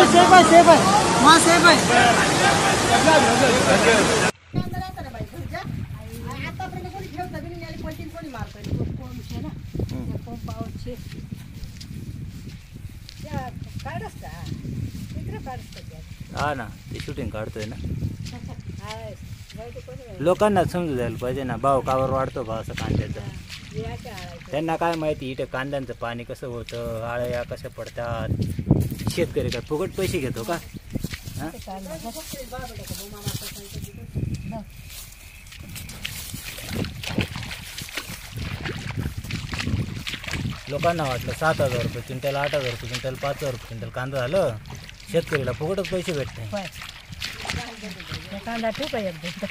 safe आहे safe आहे मा सेफ आहे हा ना ते शूटिंग काढतोय ना लोकांना समजू द्यायला पाहिजे ना भाव कावर वाढतो भाव असं कांद्याचा त्यांना काय माहिती इथं कांद्यांचं पाणी कसं होतं आळ्या कशा पडतात शेतकरी काय फुकट पैसे घेतो का लोकांना वाटलं 7,000 रुपये क्विंटल 8,000 रुपये क्विंटल 5,000 रुपये क्विंटल कांदा झालं शेतकरीला फुकटच पैसे भेटते कांदा ठेवू का एकदम